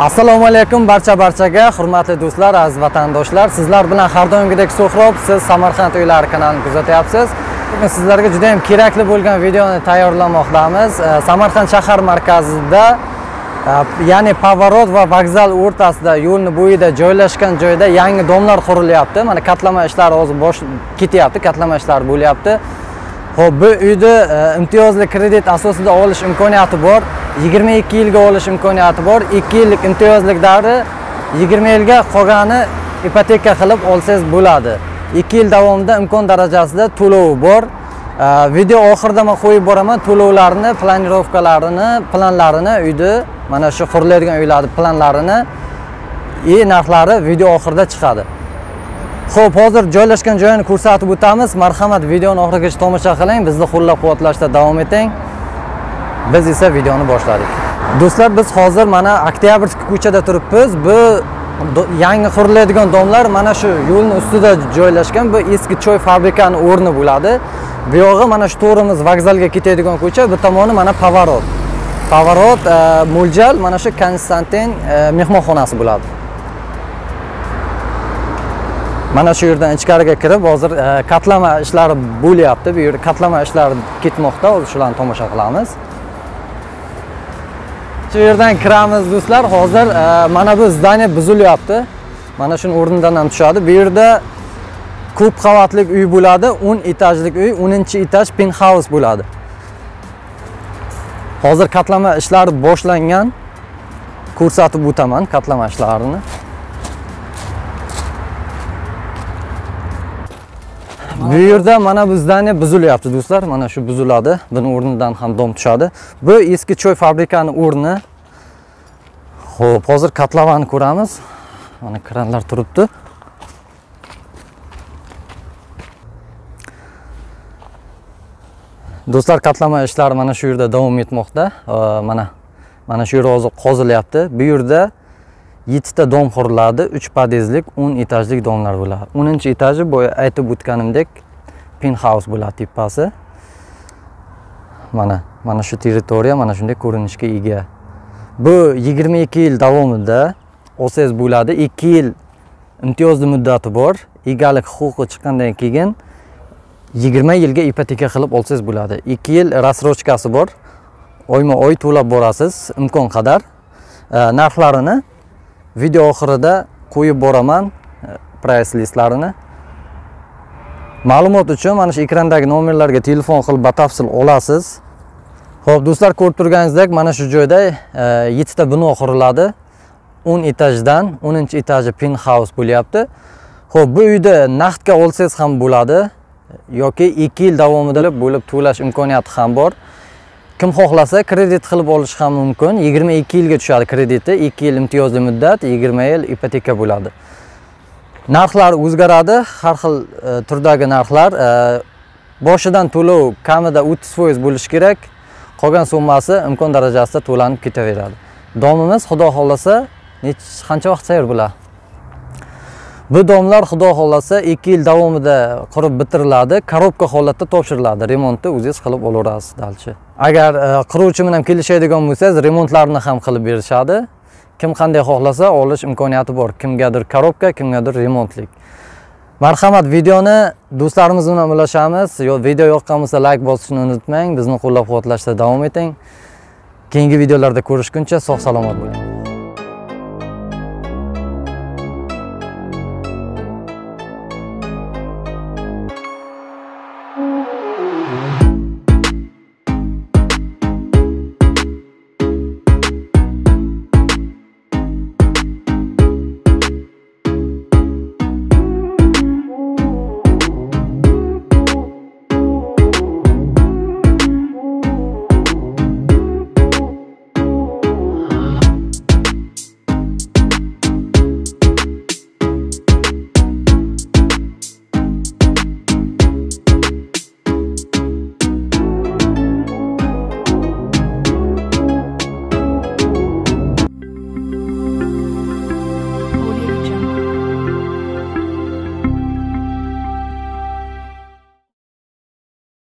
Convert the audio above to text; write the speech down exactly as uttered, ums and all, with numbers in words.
Assalomu alaykum barcha barchaga, hurmatli do'stlar, aziz vatandoshlar. Sizlar bilan har doimgidek Suhrob, siz Samarqand uylari kanalini kuzatyapsiz. Bugun sizlarga juda ham kerakli bo'lgan videoni tayyorlamoqdamiz. Samarqand shahar markazida, ya'ni Pavarot va vokzal o'rtasida, yo'lni bo'yida joylashgan joyda yangi domlar qurilyapti. Mana katlama ishlari hozir bosh ketyapti, katlama ishlari bo'lyapti. Xo'p, bu uyni imtiyozli kredit asosida olish imkoniyati bor. yigirma ikki yilga olish imkoniyati bor. ikki yillik imtiyozlik davri, yigirma yilga qolgani ipoteka qilib olsangiz bo'ladi. ikki yil davomida imkon darajasida to'lovi bor. Video oxirida men qo'yib boraman to'lovlarni, planirovkalarini, planlarini, uyni, mana shu quriladigan uylarning planlarini, e narxlari video oxirida chiqadi. Xo'p, hozir joylashgan joyini ko'rsatib o'tamiz. Marhamat, videoni oxirigacha tomosha qiling, bizni qo'llab-quvvatlashda davom eting. Biz esa videoni boshladik. Do'stlar, biz hozir mana Oktyabrskiy ko'chada turibmiz. Bu yangi quriladigan domlar mana shu yo'lning ustida joylashgan. Bu eski choy fabrikani o'rni bo'ladi. Bu yog'i mana shu to'g'rimiz vokzalga ketadigan ko'cha, bu tomoni mana Pavarot. Pavarot mo'ljal mana shu Konstantin mehmonxonasi bo'ladi. Mana shu yerdan ichkariga kirib, hozir katlama ishlari bo'lyapti. Bu yerda katlama ishlari ketmoqda. Hozir shularni tomosha qilamiz. Shu yerdan kiramiz do'stlar. Hozir mana bu zdaniya buzilyapti. Mana shuni o'rnidan ham tushadi. Bu yerda ko'p qavatli uy bo'ladi, o'n etajlik uy, o'ninchi etaj penthouse bo'ladi. Hozir katlama ishlari boshlangan. Ko'rsatib o'taman katlama ishlarini. Bu yerda mana bu zdaniya buzilyapti do'stlar. Mana shu buziladi. Buni o'rnidan ham dom tushadi. Bu eski choy fabrikani o'rni. Xo'p, hozir katlavani ko'ramiz. Mana kranlar turibdi. Do'stlar, katlama ishlari mana shu yerda davom etmoqda. Mana mana shu yer hozir qozilyapti. Bu yerda yettita dom quriladi, uch podezlik, o'n etajlik domlar bo'ladi. o'ninchi etaji boya aytib o'tganimdek penthouse bo'ladi tepasi. Mana mana shu territoriya mana shunday ko'rinishga ega. Bu yigirma ikki yil davomida olsangiz bo'ladi. ikki yil imtiyozli muddati bor. Egalik huquqi chiqqandan keyin yigirma yilga ipoteka qilib olsangiz bo'ladi. ikki yil rassrochkasi bor. Oyma-oy to'lab borasiz imkon qadar. Narxlarini video oxirida qo'yib boraman, price listlarini. Ma'lumot uchun mana shu ekrandagi nomerlarga telefon qilib batafsil olasiz. Xo'p, do'stlar, ko'rib turganingizdek, mana shu joyda yettita bino quriladi. o'n etajdan o'ninchi etaji penthouse bo'lyapti. Xo'p, bu uyda naqdga olsangiz ham bo'ladi yoki ikki yil davomida bo'lib to'lash imkoniyati ham bor. Kim xohlasa kredit qilib olish ham mumkin. yigirma ikki yilga tushadi krediti, ikki yil imtiyozli muddat, yigirma yil ipoteka bo'ladi. Narxlar o'zgaradi, har xil turdagi narxlar. Boshidan to'lov kamida o'ttiz foiz bo'lishi kerak. Qolgan summasi imkon darajasida to'lanib ketaveradi. Domimiz xudo xolasa qancha vaqt tayyor bo'ladi? Bu domlar xudo xolasa ikki yil davomida qurib bitiriladi, korobka holatda topshiriladi. Remontni o'zingiz qilib olaverasiz dalchi. Agar quruvchi bilan kelishadigan bo'lsangiz, remontlarni ham qilib berishadi. Kim qanday xohlasa olish imkoniyati bor. Kimgadir korobka, kimgadir remontlik. Marhamat, videoni do'stlarimiz bilan ulashamiz. Yo video yoqqan bo'lsa like bosishni unutmang. Bizni qo'llab-quvvatlashda davom eting. Keyingi videolarda ko'rishguncha sog' salomat bo'ling.